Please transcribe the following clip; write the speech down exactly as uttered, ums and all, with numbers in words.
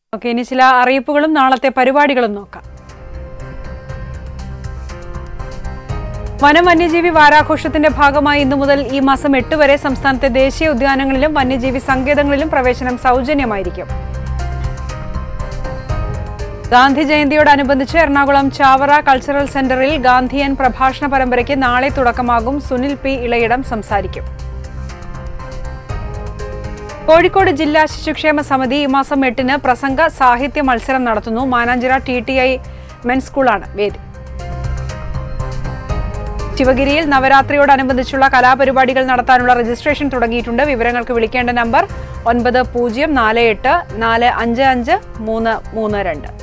Okay, ഇനി ചില അറിയിപ്പുകളും നാളത്തെ പരിപാടികളും നോക്കാം. വനം വന്യജീവി വാരാഘോഷത്തിന്റെ ഭാഗമായി ഇന്നു മുതൽ ഈ മാസം എട്ട് വരെ സംസ്ഥാനത്തെ ദേശീയ ഉദ്യാനങ്ങളിലും വന്യജീവി സങ്കേതങ്ങളിലും പ്രവേശനം സൗജന്യമായിരിക്കും. ഗാന്ധി ജയന്തിയോടനുബന്ധിച്ച് എറണാകുളം ചാവറ കൾച്ചറൽ സെന്ററിൽ ഗാന്ധിയൻ പ്രഭാഷണ പരമ്പരയ്ക്ക് നാളെ തുടക്കമാകും. സുനിൽ പി ഇളയിടം സംസാരിക്കും. കോഴിക്കോട് ജില്ലാ ശിശുക്ഷേമ സമിതി ഈ മാസം എട്ടിന് പ്രസംഗ സാഹിത്യ മത്സരം നടത്തുന്നു. Mananchira T T I men's സ്കൂളാണ് വേദി. ശിവഗിരിയിൽ നവരാത്രിയോടനുബന്ധിച്ചുള്ള കലാപരിപാടികൾ നടത്താനുള്ള രജിസ്ട്രേഷൻ തുടങ്ങിയിട്ടുണ്ട്. വിവരങ്ങൾക്ക് വിളിക്കേണ്ട നമ്പർ ഒൻപത് പൂജ്യം നാല് എട്ട് നാല് അഞ്ച് അഞ്ച് മൂന്ന് മൂന്ന് രണ്ട്.